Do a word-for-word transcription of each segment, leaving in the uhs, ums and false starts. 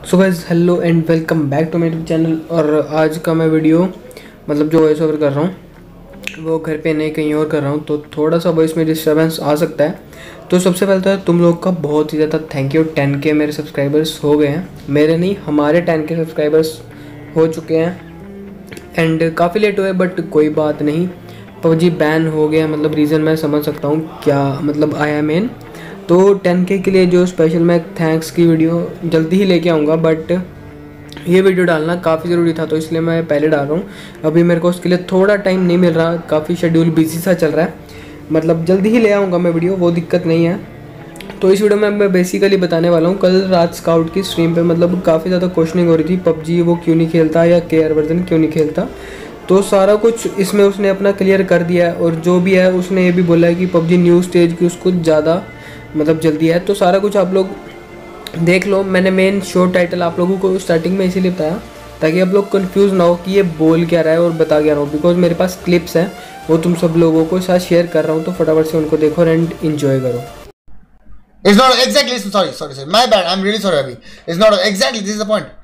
So guys hello and welcome back to my YouTube channel. और आज का मैं वीडियो मतलब जो वॉइस ओवर कर रहा हूँ वो घर पे नहीं कहीं और कर रहा हूँ, तो थोड़ा सा वॉइस में डिस्टर्बेंस आ सकता है। तो सबसे पहले तो तुम लोग का बहुत ही ज़्यादा थैंक यू। टेन के मेरे सब्सक्राइबर्स हो गए हैं, मेरे नहीं हमारे टेन के सब्सक्राइबर्स हो चुके हैं एंड काफ़ी लेट हुए, बट कोई बात नहीं। पबजी बैन हो गया, मतलब रीज़न मैं समझ सकता हूँ क्या मतलब आया मेन। तो टेन के के लिए जो स्पेशल मैं थैंक्स की वीडियो जल्दी ही लेके आऊँगा, बट ये वीडियो डालना काफ़ी ज़रूरी था तो इसलिए मैं पहले डाल रहा हूँ। अभी मेरे को उसके लिए थोड़ा टाइम नहीं मिल रहा, काफ़ी शेड्यूल बिजी सा चल रहा है। मतलब जल्दी ही ले आऊँगा मैं वीडियो, वो दिक्कत नहीं है। तो इस वीडियो में मैं बेसिकली बताने वाला हूँ, कल रात स्काउट की स्ट्रीम पे मतलब काफ़ी ज़्यादा क्वेश्चनिंग हो रही थी, पबजी वो क्यों नहीं खेलता या के आर वर्जन क्यों नहीं खेलता। तो सारा कुछ इसमें उसने अपना क्लियर कर दिया है, और जो भी है उसने ये भी बोला है कि पबजी न्यू स्टेज की उसको ज़्यादा मतलब जल्दी है। तो सारा कुछ आप लोग देख लो। मैंने मेन शो टाइटल आप लोगों को स्टार्टिंग में इसीलिए बताया ताकि आप लोग कंफ्यूज ना हो कि ये बोल क्या रहा है और बता क्या रहा हो, बिकॉज मेरे पास क्लिप्स हैं वो तुम सब लोगों को साथ शेयर कर रहा हूँ, तो फटाफट से उनको देखो एंड एंजॉय करो। It's not exactly, sorry, sorry, sorry. My bad. I'm really sorry, Abhi. It's not exactly. This is the point.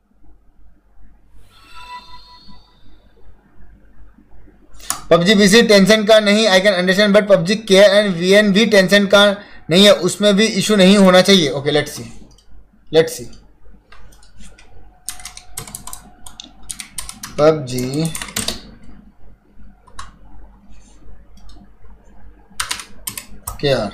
PUBG BC tension का नहीं, I can understand, but PUBG के एंड वीएन भी tension का नहीं है, उसमें भी इशू नहीं होना चाहिए। Okay, let's see, let's see. PUBG के यार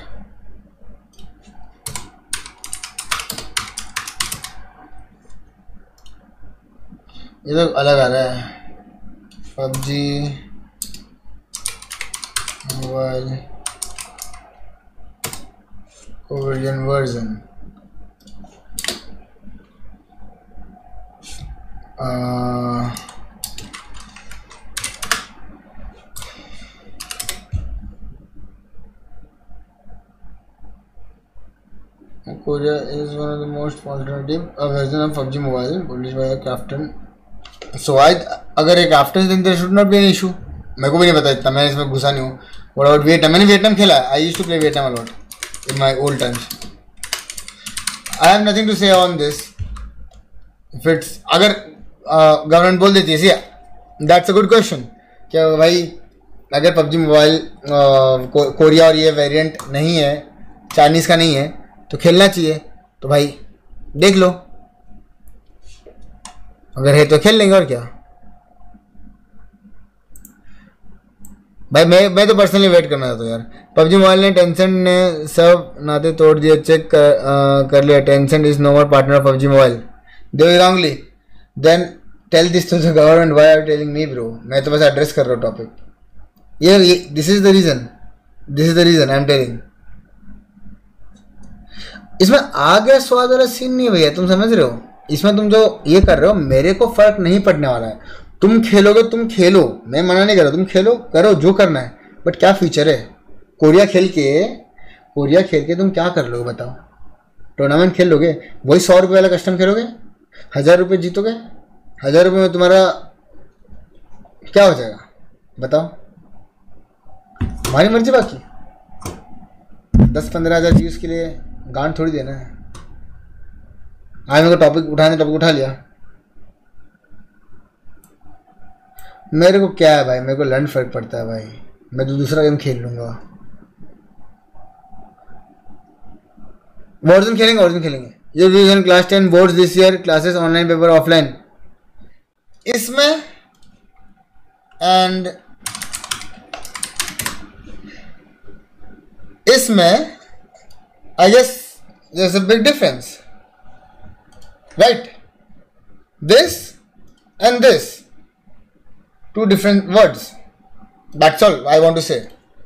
ये तो अलग आ रहा है। PUBG mobile Korean version Korea is one of the most alternative version of PUBG Mobile published by Krafton. So I अगर एक आफ्टर दिन there should not be an issue. मेरे को भी नहीं पता इतना, मैं इसमें घुसा नहीं हूँ। What about Vietnam? मैंने वियतनाम खेला है। I used to play Vietnam a lot in my old times. I have nothing to say on this. If it's अगर गवर्नमेंट बोल देती है सी, that's a good question. क्या भाई अगर पबजी मोबाइल कोरिया और ये वेरिएंट नहीं है, चाइनीज़ का नहीं है, तो खेलना चाहिए। तो भाई देख लो, अगर है तो खेल लेंगे, और क्या भाई। मैं मैं तो पर्सनली वेट करना था तो यार। पबजी मोबाइल ने टेंशन ने सब नाते तोड़ दिए, चेक कर, आ, कर लिया। Tension is no more partner of PUBG mobile. They wrongly then tell this to the government, why are telling me bro. मैं तो बस एड्रेस कर रहा हूँ टॉपिक। ये this is the reason, this is the reason I am telling. इसमें आगे स्वाद वाला सीन नहीं भैया, तुम समझ रहे हो। इसमें तुम जो ये कर रहे हो मेरे को फर्क नहीं पड़ने वाला है। तुम खेलोगे तुम खेलो, मैं मना नहीं कर रहा, तुम खेलो करो जो करना है, बट क्या फ्यूचर है। कोरिया खेल के कोरिया खेल के तुम क्या कर लोगे बताओ। टूर्नामेंट खेल लोगे, वही सौ रुपये वाला कस्टम खेलोगे, हज़ार रुपये जीतोगे, हज़ार रुपये में तुम्हारा क्या हो जाएगा बताओ। हमारी मर्जी, बाकी दस पंद्रह हज़ार व्यूज़ के लिए गांड थोड़ी देना है। आज मेरे को टॉपिक उठाने टॉपिक उठा लिया, मेरे को क्या है भाई, मेरे को लंड फर्क पड़ता है भाई, मैं तो दूसरा गेम खेल लूंगा। वर्जन खेलेंगे, वर्जन खेलेंगे। ये vision class ten boards this year, classes online paper offline इसमें, एंड इसमें I guess there is a big difference, right. This and this, two different words, that's all I want to say.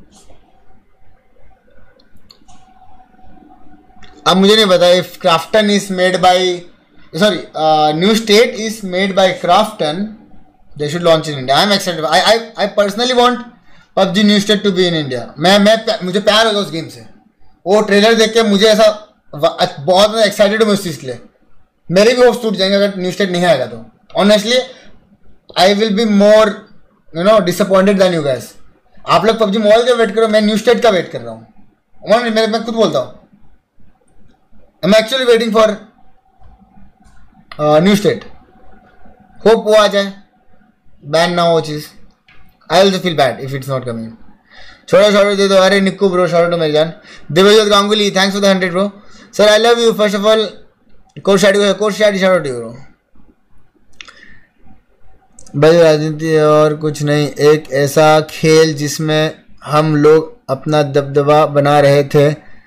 अब मुझे नहीं पता if Krafton is made by, sorry, uh, new state is made by Krafton, they should launch in India. I am excited. I I I personally want PUBG new state to be in India. मैं मैं मुझे प्यार होगा उस game से। वो trailer देख के मुझे ऐसा बहुत एक्साइटेड हूँ उस चीज़ के लिए। मेरे भी होप्स टूट जाएंगे अगर न्यू स्टेट नहीं आएगा तो। Honestly I will be more you know disappointed than you guys. आप लोग पबजी मोबाइल का वेट करो, मैं न्यू स्टेट का वेट कर रहा हूँ। मैं मैं खुद बोलता हूँ, I am actually waiting for new state, hope वो आ जाए, बैन ना हो वो चीज़। I also feel bad if it's not coming. छोटा शॉर्ट दे दो। अरे निक्कू ब्रो, शॉर्ट मेरी जान। Divyajot Ganguly, thanks for the hundred bro. Sir I love you first of all. कोर्स शादी कोर्स शादी शॉर्ट ब्रो। भाई राजनीति और कुछ नहीं, एक ऐसा खेल जिसमें हम लोग अपना दबदबा बना रहे थे,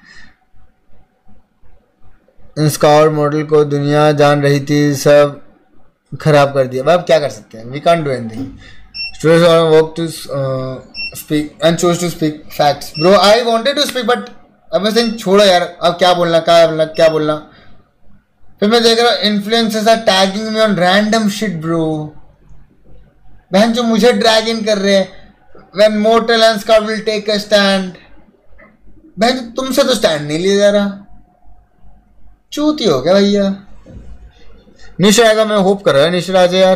स्काउट मॉडल को दुनिया जान रही थी, सब खराब कर दिया। अब क्या कर सकते हैं, we can't do anything. Students are work to speak and choose to speak facts. Bro I wanted to speak but अब मैं सिंह छोड़ो यार, अब क्या बोलना क्या बोलना क्या बोलना। फिर मैं देख रहा हूँ influencers are tagging me on random shit bro. बहन जो मुझे ड्रैग इन कर रहे हैं, when mortal and scout will take a stand। बहन तुमसे तो स्टैंड नहीं लिया जा रहा, चूती हो गया भैया। निशा आएगा, मैं होप कर रहा है निशा आ जाए यार।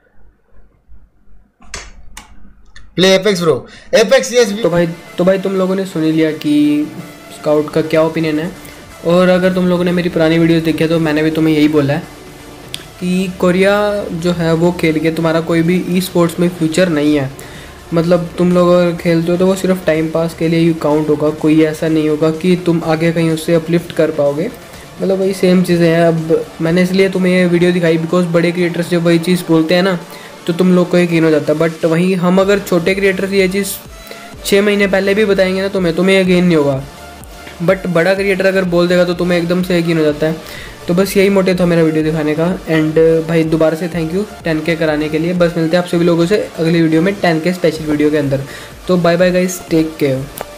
Play Apex bro, Apex yes. तो भाई तो भाई तुम लोगों ने सुन ही लिया कि स्काउट का क्या ओपिनियन है। और अगर तुम लोगों ने मेरी पुरानी वीडियोस देखी है तो मैंने भी तुम्हें यही बोला है कि कोरिया जो है वो खेल के तुम्हारा कोई भी ई स्पोर्ट्स में फ्यूचर नहीं है। मतलब तुम लोग अगर खेलते हो तो वो सिर्फ टाइम पास के लिए ही काउंट होगा, कोई ऐसा नहीं होगा कि तुम आगे कहीं उससे अपलिफ्ट कर पाओगे। मतलब वही सेम चीज़ें हैं। अब मैंने इसलिए तुम्हें ये वीडियो दिखाई बिकॉज बड़े क्रिएटर्स जब वही चीज़ बोलते हैं ना तो तुम लोग को यकीन हो जाता है। बट वहीं हम अगर छोटे क्रिएटर्स ये चीज़ छः महीने पहले भी बताएंगे ना तुम्हें तुम्हें यकीन नहीं होगा, बट बड़ा क्रिएटर अगर बोल देगा तो तुम्हें एकदम से यकीन हो जाता है। तो बस यही मोटिव था मेरा वीडियो दिखाने का। एंड भाई दोबारा से थैंक यू टेन के कराने के लिए। बस मिलते हैं आप सभी लोगों से अगली वीडियो में टेन के स्पेशल वीडियो के अंदर। तो bye bye guys, take care.